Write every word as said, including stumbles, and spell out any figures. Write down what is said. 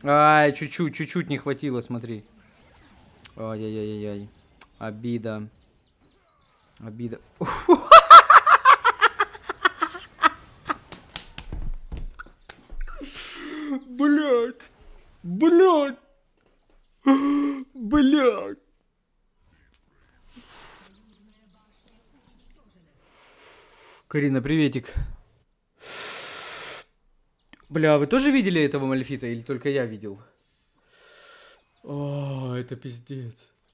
Ай, чуть-чуть, чуть-чуть не хватило, смотри. Ай-яй-яй-яй. Обида. Обида. Блядь. Блядь. Блядь. Карина, приветик. Бля, вы тоже видели этого Мальфита или только я видел? О, это пиздец.